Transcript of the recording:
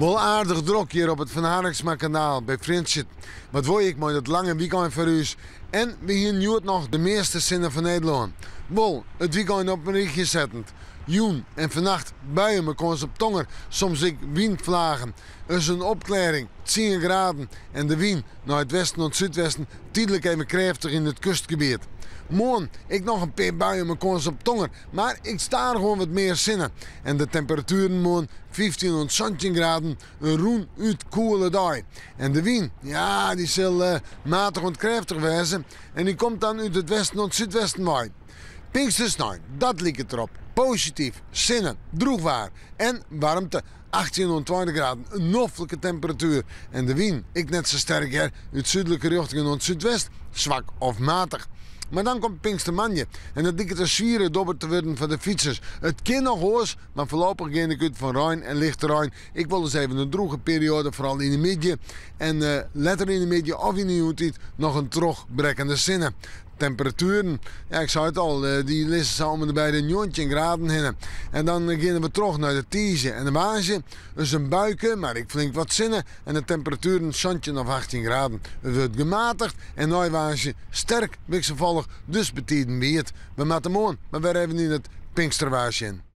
Wel aardig druk hier op het Van Hariksma kanaal bij Friendship. Wat wil ik met het lange weekend voor u? En we hier nu nog de meeste zinnen van Nederland. Wel, het weekend op een richtje zettend. Joen en vannacht buien me kans op tonger, soms ik windvlagen. Er is een opklaring, 10 graden en de wind naar het westen en het zuidwesten tijdelijk even krachtig in het kustgebied. Morgen ik nog een paar buien me kans op tonger, maar ik sta er gewoon wat meer zinnen. En de temperaturen morgen 15 en 17 graden, een roen uit koele dag. En de wind, ja, die zal matig en krachtig wezen en die komt dan uit het westen en het zuidwesten waaien. Pinkstersnacht, dat liep het erop. Positief, zinnen, droogwaar en warmte. 18 en 20 graden, een noffelijke temperatuur. En de wind, ik net zo sterk uit zuidelijke richting en het zuidwest, zwak of matig. Maar dan komt Pinkstermanje en dat lijkt een zware dobber te worden voor de fietsers. Het kan nog hoors, maar voorlopig ga ik uit van Rijn en lichte Rijn. Ik wil dus even een droge periode, vooral in de midden. En later in de midden of in de ochtend nog een terugbrekkende zinnen. Temperaturen, ja, ik zei het al, die liggen zo om bij de 19 graden heen. En dan gaan we terug naar de Tiese en de Waasje. Dus een buiken, maar ik flink wat zinnen. En de temperaturen 17 of 18 graden. Het wordt gematigd en nou Waasje sterk wisselvallig. Dus betiden we het. We maken morgen, maar weer even in het Pinksterwaasje in.